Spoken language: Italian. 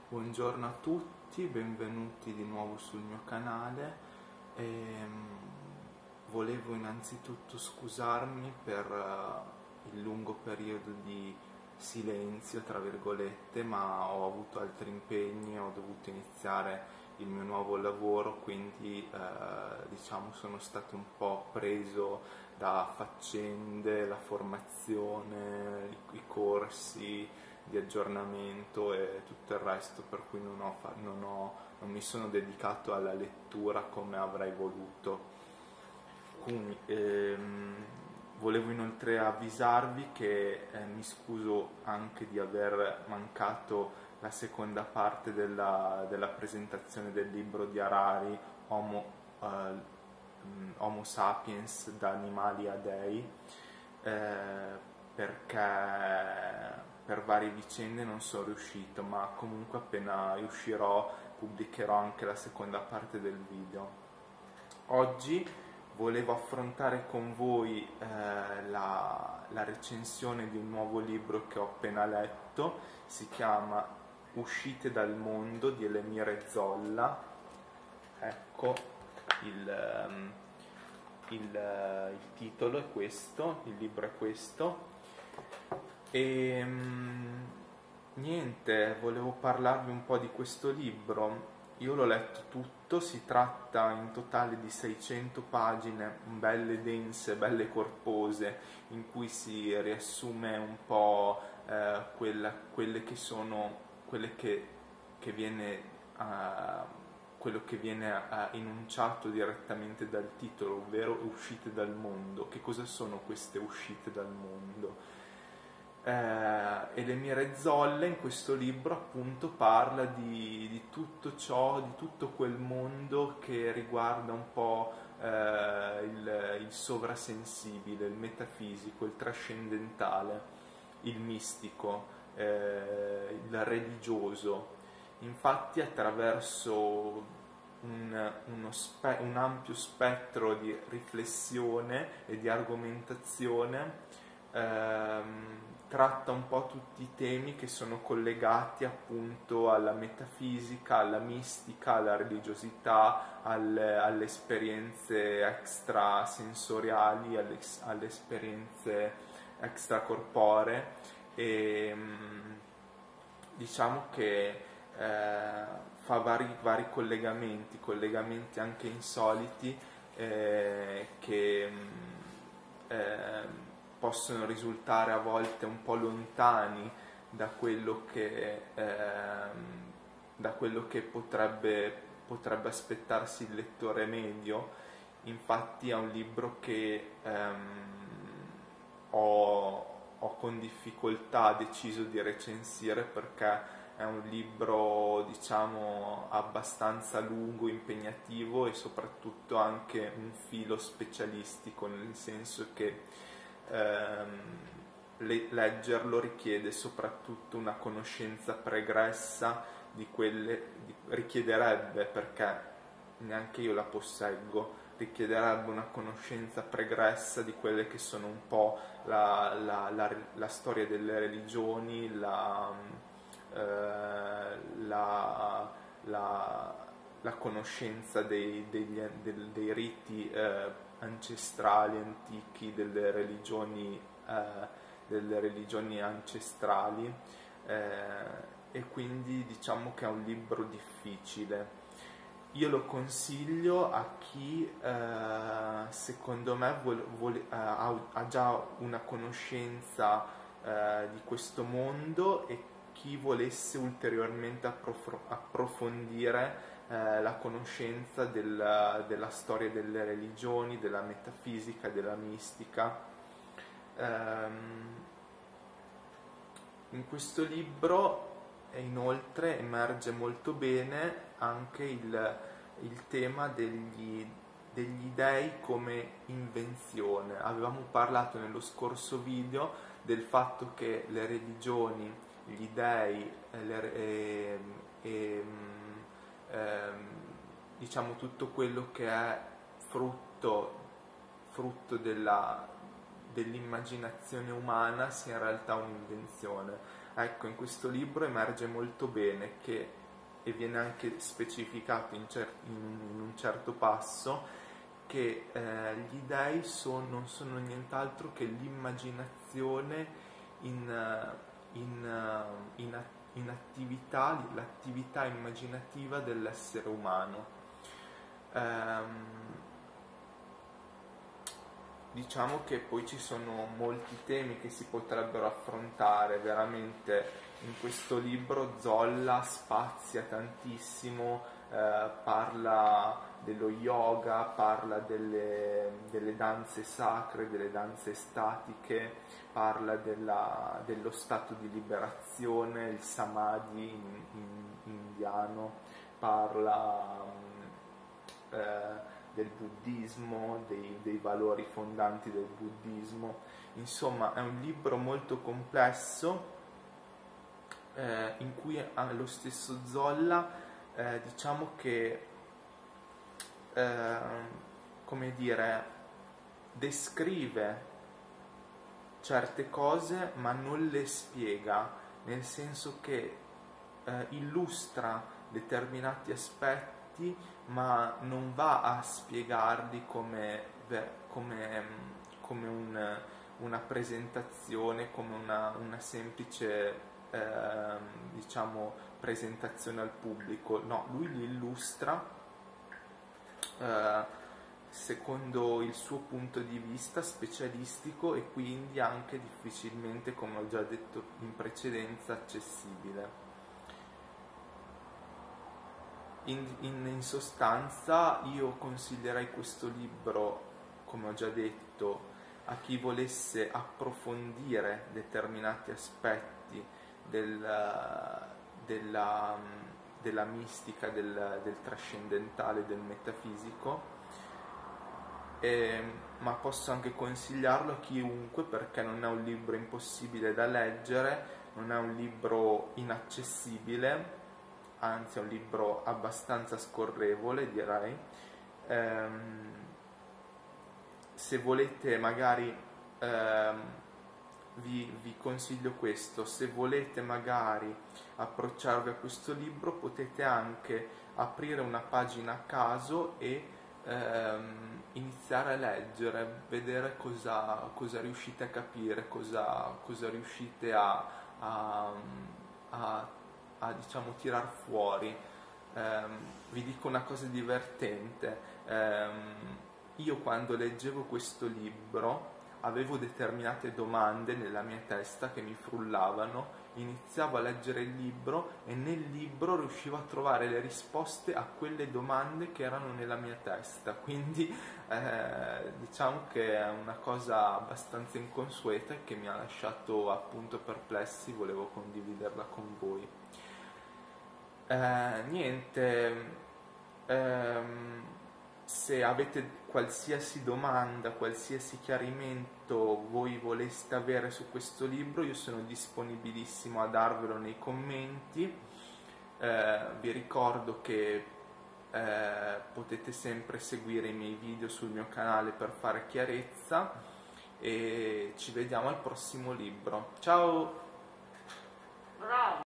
Buongiorno a tutti, benvenuti di nuovo sul mio canale. Volevo innanzitutto scusarmi per il lungo periodo di silenzio, tra virgolette, ma ho avuto altri impegni, ho dovuto iniziare il mio nuovo lavoro, quindi diciamo sono stato un po' preso da faccende, la formazione, i corsi di aggiornamento e tutto il resto, per cui non mi sono dedicato alla lettura come avrei voluto. Quindi, volevo inoltre avvisarvi che mi scuso anche di aver mancato la seconda parte della presentazione del libro di Harari, Homo Sapiens, da animali a dei, perché per varie vicende non sono riuscito, ma comunque appena uscirò pubblicherò anche la seconda parte del video. Oggi volevo affrontare con voi la recensione di un nuovo libro che ho appena letto, si chiama Uscite dal mondo di Elemire Zolla. Ecco, il titolo è questo, il libro è questo. E niente, volevo parlarvi un po' di questo libro. Io l'ho letto tutto, si tratta in totale di 600 pagine, belle dense, belle corpose, in cui si riassume un po' che viene, quello che viene enunciato direttamente dal titolo, ovvero uscite dal mondo. Che cosa sono queste uscite dal mondo? Elemire Zolle in questo libro appunto parla di tutto ciò, di tutto quel mondo che riguarda un po' il sovrasensibile, il metafisico, il trascendentale, il mistico, il religioso. Infatti attraverso un ampio spettro di riflessione e di argomentazione tratta un po' tutti i temi che sono collegati appunto alla metafisica, alla mistica, alla religiosità, alle esperienze extrasensoriali, alle esperienze extracorporee e diciamo che fa vari collegamenti anche insoliti che possono risultare a volte un po' lontani da quello che potrebbe aspettarsi il lettore medio. Infatti è un libro che ho con difficoltà deciso di recensire, perché è un libro, diciamo, abbastanza lungo, impegnativo e soprattutto anche un filo specialistico, nel senso che leggerlo richiede soprattutto una conoscenza pregressa richiederebbe, perché neanche io la posseggo, richiederebbe una conoscenza pregressa di quelle che sono un po' la storia delle religioni, la conoscenza dei riti ancestrali, antichi, delle religioni ancestrali, e quindi diciamo che è un libro difficile. Io lo consiglio a chi secondo me ha già una conoscenza di questo mondo, e chi volesse ulteriormente approfondire la conoscenza della storia delle religioni, della metafisica, della mistica. In questo libro inoltre emerge molto bene anche il tema degli dei come invenzione. Avevamo parlato nello scorso video del fatto che le religioni, gli dei diciamo tutto quello che è frutto dell'immaginazione umana sia in realtà un'invenzione. Ecco, in questo libro emerge molto bene che, e viene anche specificato in un certo passo, che gli dei non sono nient'altro che l'immaginazione in attività, l'attività immaginativa dell'essere umano. Diciamo che poi ci sono molti temi che si potrebbero affrontare, veramente in questo libro Zolla spazia tantissimo, parla dello yoga, parla delle danze sacre, delle danze estatiche, parla dello stato di liberazione, il samadhi in indiano, parla del buddismo, dei valori fondanti del buddismo. Insomma, è un libro molto complesso in cui lo stesso Zolla diciamo che come dire, descrive certe cose ma non le spiega, nel senso che illustra determinati aspetti ma non va a spiegarli come una presentazione, come una semplice diciamo presentazione al pubblico. No, lui li illustra secondo il suo punto di vista specialistico e quindi anche difficilmente, come ho già detto in precedenza, accessibile. In sostanza io consiglierei questo libro, come ho già detto, a chi volesse approfondire determinati aspetti della mistica, del trascendentale, del metafisico, ma posso anche consigliarlo a chiunque, perché non è un libro impossibile da leggere, non è un libro inaccessibile, anzi è un libro abbastanza scorrevole, direi. Se volete magari vi consiglio questo: se volete magari approcciarvi a questo libro potete anche aprire una pagina a caso e iniziare a leggere, vedere cosa riuscite a capire, cosa riuscite a diciamo tirar fuori. Vi dico una cosa divertente: io quando leggevo questo libro avevo determinate domande nella mia testa che mi frullavano, iniziavo a leggere il libro e nel libro riuscivo a trovare le risposte a quelle domande che erano nella mia testa, quindi diciamo che è una cosa abbastanza inconsueta e che mi ha lasciato appunto perplessi, volevo condividerla con voi. Niente, se avete qualsiasi domanda, qualsiasi chiarimento voi voleste avere su questo libro, io sono disponibilissimo a darvelo nei commenti. Vi ricordo che potete sempre seguire i miei video sul mio canale per fare chiarezza e ci vediamo al prossimo libro. Ciao!